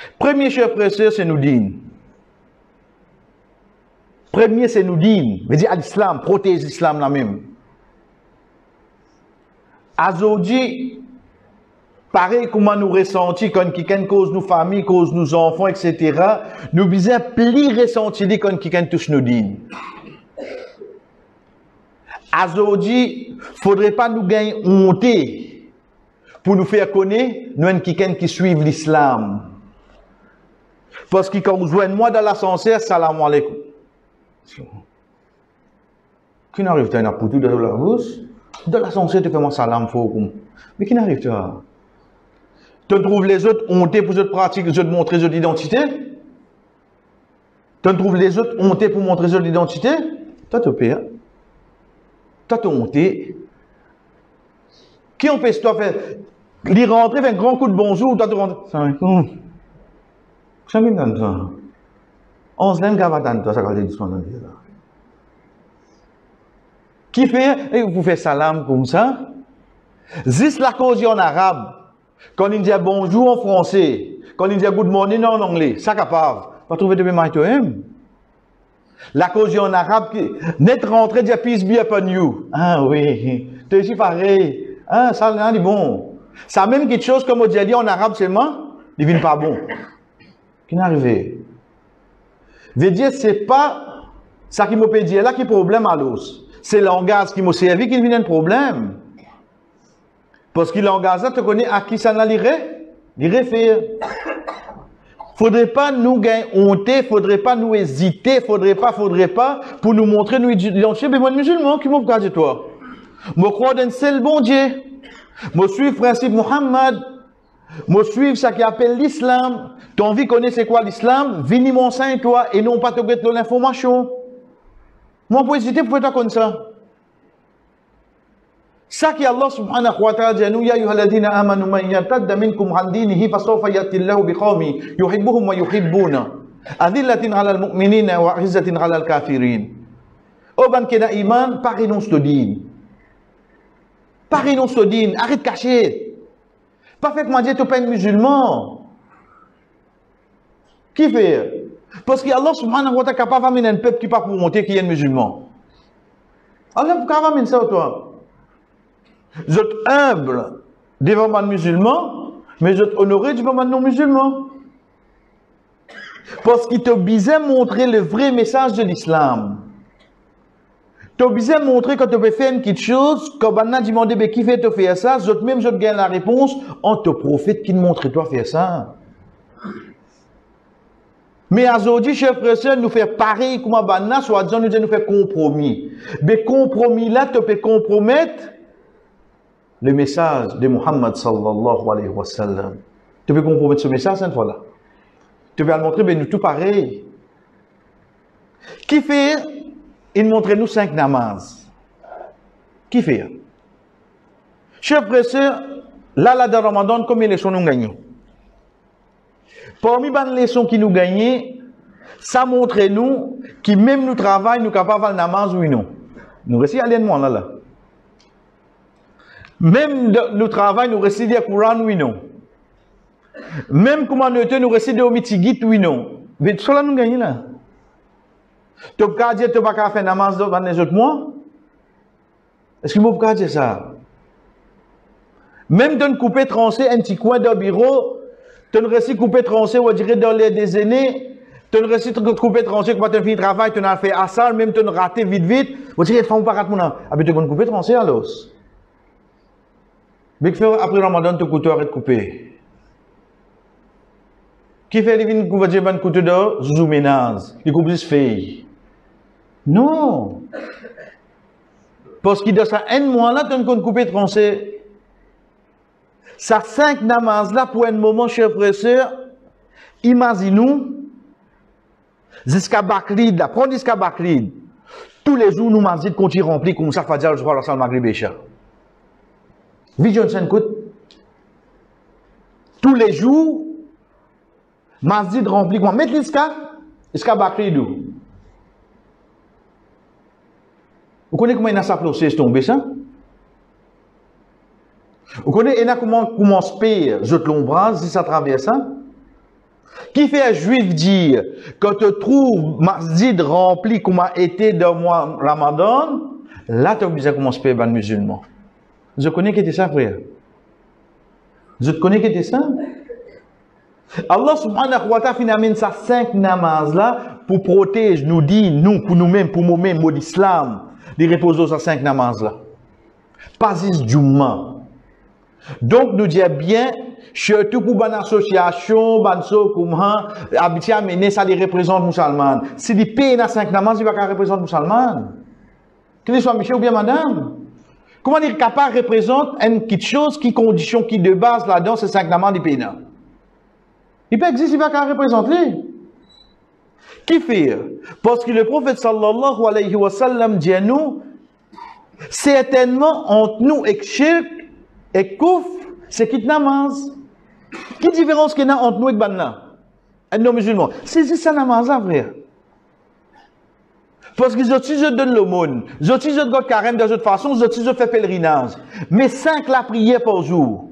Premier, chers frères et sœurs, c'est nous dire. Premier, c'est nous dire. Veut dire à l'islam, protéger l'islam là même. Aujourd'hui, pareil comment nous ressentons quand quelqu'un cause nos familles, cause nos enfants, etc. Nous besoin plus ressentir quand quelqu'un touche nos dînes. Aujourd'hui, faudrait pas nous gagner honte pour nous faire connaître nous sommes quelqu'un qui suit l'islam. Parce que quand vous jouez moi dans l'ascenseur, salam alaikum. Qui n'arrive pas à pour tout dans la bouche? Dans l'ascenseur, tu fais moi salam faux. Mais qui n'arrive pas? Tu trouves les autres hontés pour cette pratique, de montrer leur identité? Tu trouves les autres hontés pour montrer leur identité? Toi, tu payes. Toi, tu honté. Qui empêche toi de faire? Il rentre, fait un grand coup de bonjour, toi, tu rentres. Ça me donne ça. On se l'aime, toi, ça va dire ce là. Qui fait? Et vous faites salam comme ça? Juste la cause en arabe. Quand il dit bonjour en français, quand il dit good morning en anglais, ça capable. Pas trouver de même toi-même. La cause en arabe, net rentré dit peace be upon you. Ah oui, tu es pareil. Ah, ça là, c'est bon. Ça même quelque chose comme on dit en arabe seulement, il vient pas bon. Qui n'arrive? Veut dire, c'est pas ça qui m'a peut dire là qui est problème à l'os. C'est le langage qui m'a servi qui vient un problème. Parce que le langage là, tu connais à qui ça n'a l'irait faire. Faudrait pas nous gagner honte, faudrait pas nous hésiter, faudrait pas, pour nous montrer nous identifier, mais moi, musulman, qui m'a regardé toi? Moi, crois d'un seul bon Dieu. Moi, suis le principe Muhammad. Moi, suis ce qui appelle l'islam. Tu as envie de connaître c'est quoi l'islam? Vini mon saint, toi, et non pas te mettre l'information. Moi, pour hésiter, pourquoi tu comme ça? Ça qui Allah subhanahu wa ta'ala dit à nous, ya ayyuhalladhina amanu man yartadda minkum an dinihi fasawfa ya'ti Allahu biqawmin yuhibbuhum wa yuhibbuna adillatin 'alal mu'minina wa 'izzatin 'alal kafirin. Oh ban kena iman, pas renonce de din. Pas renonce de din, arrête de cacher. Pas fait que moi dire tu pas un musulman. Qui fait? Parce que Allah subhanahu wa ta'ala capable d'amener un peuple qui pas pour monter qui est un musulman. Allah vous capable d'amener ça toi. Vous êtes humble devant un musulman, mais vous êtes honoré devant un non-musulman. Parce qu'il t'a besoin de montrer le vrai message de l'islam. Tu as besoin de montrer quand tu peux faire quelque chose, quand on a demandé qui fait te faire ça, vous même je gagne la réponse, on te prophète qui te montre toi faire ça. Mais aujourd'hui, chers frères et sœurs, nous faire pareil comme Banna, soit disant nous faire compromis. Mais compromis là, tu peux compromettre le message de Muhammad sallallahu alayhi wa sallam. Tu peux compromettre ce message cette fois-là. Tu peux le montrer, mais nous tout pareil. Qui fait? Il montre nous 5 namazes. Qui fait? Chers frères et sœurs, là, dans Ramadan, combien de leçons nous gagnons? Parmi les leçons qui nous gagnent, ça montre nous que même nous travaillons, nous sommes capables de faire namaz ou non. Nous réussissons à aller là. Même nous travaillons, nous récidons le Coran, oui, non. Même comment nous récidons au mitigit, oui, non. Mais cela nous gagne là. Tu peux dire que tu ne vas pas faire namaz dans les autres mois? Est-ce que vous pouvez dire ça? Même de couper, trancher un petit coin d'un bureau, tu ne réussis couper, trancher, on dirait dans les décennies, tu ne réussis couper, trancher, quand tu as fini le travail, tu as fait à ça, même tu as raté vite, on dirait, il ne faut pas rater mon âme. Ah, mais tu vas couper, trancher alors. Mais après Ramadan, tu couteau arrête de couper. Qui fait les vignes qu'on dire un couteau d'or, zouzou ménage, il coupe juste feuille. Non. Parce que dans ça, un mois là, tu as coupé tranché. Ça 5 namazes là, pour un moment, chers frères et sœurs, imaginez-nous, jusqu'à Baklid, là, prends jusqu'à Baklid. Tous les jours, nous masjid continuent remplis comme ça, Fadjal, je crois, la salle Maghrib Bécha. Vision Saint-Coute. Tous les jours, masjid rempli comment? Mettez jusqu'à Bakridou. Vous connaissez comment il y a ça procès tombé ça? Vous connaissez comment se paye, je l'ombrage, si ça traverse ça? Qui fait un juif dire, quand tu trouves masjid rempli comme a été dans le mois Ramadan, là tu es obligé de commencer à payer les musulmans. Je connais qui était ça, frère. Je connais qui était ça. Allah subhanahu wa ta'ala finalement ça 5 namazes là pour protéger, nous dit, nous, pour nous-mêmes, pour nous-mêmes, mot d'islam, de reposer sur 5 namazes là. Pas 10 Jumma. Donc nous disons bien, surtout pour une association, habitué à mener ça, les représente musulmans. Si les pays dans 5 namazes, il va pas représenter musulmans. Qu'il soit monsieur ou bien madame. Comment dire capable représente une petite chose, qui condition, qui de base là-dedans, c'est 5 namazes du pays là. Il peut exister, il va pas représenter. Qui fait? Parce que le prophète sallallahu alayhi wa sallam dit à nous, certainement entre nous et shirk et kouf, c'est qui namaz. Quelle différence qu'il y a entre nous et banna? Et nos musulmans. C'est ça namaz, vrai. Parce que je donne l'aumône, je donne carême de toute façon, je fais pèlerinage. Mais 5 la prière par jour.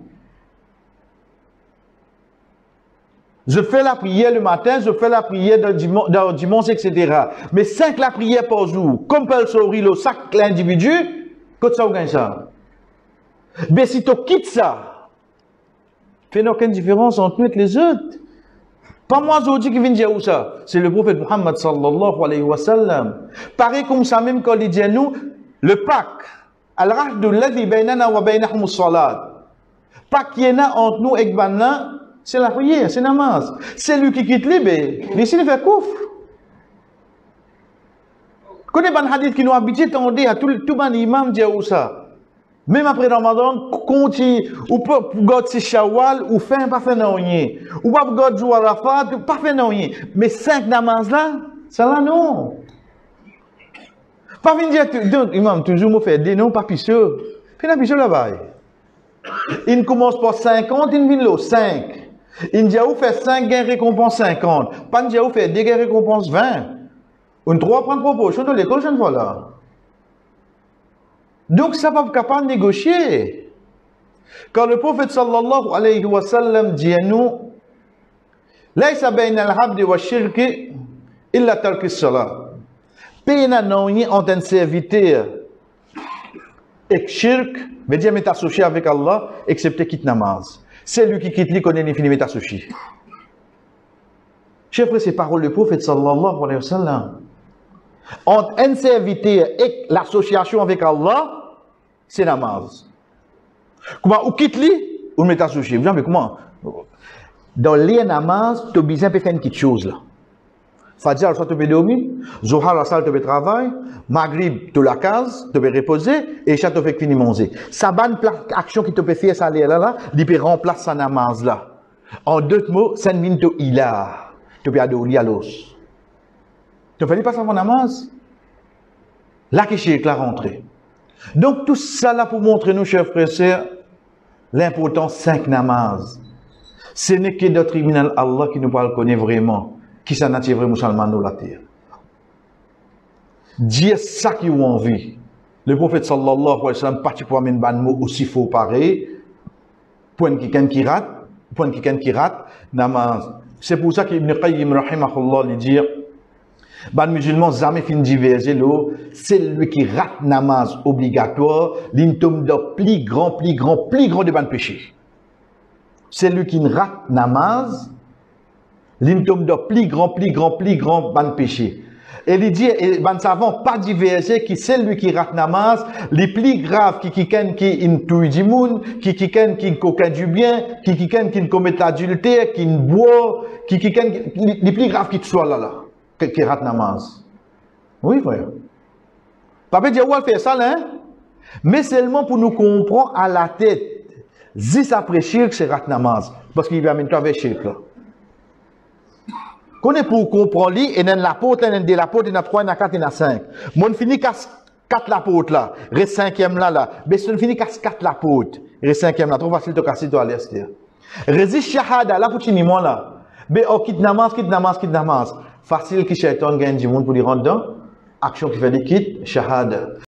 Je fais la prière le matin, je fais la prière dans dimanche, etc. Mais 5 la prière par jour, comme peut le le sac l'individu, quand ça gagne ça. Mais si tu quittes ça, fait aucune différence entre nous et les autres. Pas moi aujourd'hui qui viens dire où ça. C'est le prophète Muhammad sallallahu alayhi wa sallam. Pareil comme ça même quand il dit à nous, le Pâques, al-rahdu alladhi baynana wa baynahum as-salat. Pâques qui est là entre nous et banna, c'est la prière, c'est namaz. C'est lui qui quitte l'ibé, ici il fait couf. Connais ban hadith qui nous habite on dit à tout ban imam dit où ça. Même après Ramadan, continue ou peut God si Shawwal ou fin pas fait non rien. Ou pas God jour Arafat, pas fait non rien. Mais 5 namaz là, ça là non. Pas venir dire imam toujours me fait des noms pas pisseux. Fais la pisseux là-bas. Il commence par 50, il vient là 5. Il dit où fait 5 gains récompense 50. Pas dit où fait 2 gains récompense 20. Une 3 prend proportion de l'école, je ne vois là. Donc, ça va pas capable de négocier. Quand le prophète sallallahu alayhi wa sallam dit à nous, Laïsa bayna al-habdi wa shirki illa tarki salat. Pena non y entre un serviteur et shirk, veut dire mais associé avec Allah, excepté quitte namaz. C'est lui qui quitte lui qu'on est fini mais associé. Chef, ces paroles du prophète sallallahu alayhi wa sallam. Entre un serviteur et l'association avec Allah, c'est namaz. Comment ou quitte lui ou met associé. Vous savez comment? Dans les namaz, tu as besoin de faire une petite chose là. Fajr, soit tu peux dormir, Zohar, la salle, tu peux travailler, Maghrib, tu la case, tu peux reposer, et Isha, tu peux finir manger. Ça bonne action qui te peut faire ça là, il peut remplacer sa namaz là. En 2 mots, 5 minutes il a. Tu peux adorer à l'os. Tu fais pas ça mon namaz? Là qui est la rentrée. Donc tout ça là pour montrer nous, chers frères et sœurs, l'importance 5 namaz. Ce n'est que d'autres tribunal Allah qui nous parle connaît vraiment, qui s'en attire vrai musulman dans la terre. Dire ça qui ont envie. Le prophète sallallahu alayhi wa sallam parti pour amener un mot aussi faux pareil, point quelqu'un qui rate, namaz. C'est pour ça qu'Ibn Qayyim rahimahullah lui dit, ban musulman jamais fin diverger l'eau, c'est lui qui rate namaz obligatoire, l'intom de plus grand de ban péché. C'est lui qui rate namaz, l'intom de plus grand ban péché. Et il dit, ban savant pas diverger qui c'est lui qui rate namaz, les plus graves qui intouille du monde, qui coquin du bien, qui commet l'adultère, qui boit, les plus graves qui te soient là. Qui rate namaz. Oui, frère. Papa dit, on va faire ça, hein? Mais seulement pour nous comprendre à la tête. Zis après shirk, c'est rate namaz. Parce qu'il va amener avec shirk, là. Qu'on est pour comprendre, et dans la porte, il y a 3, il y a 4, il y a 5. Mon fini casse 4 la porte, là. Reste 5e là. Mais si on finit casse 4 la porte, reste 5e là. Trop facile de casser, toi, à l'est. Résiste shahada, là, pour finir, moi, là. Mais, oh, quitte namaz. Facile qui shaitan gagne du monde pour lui rendre dedans. Action qui fait des quittes, shahada.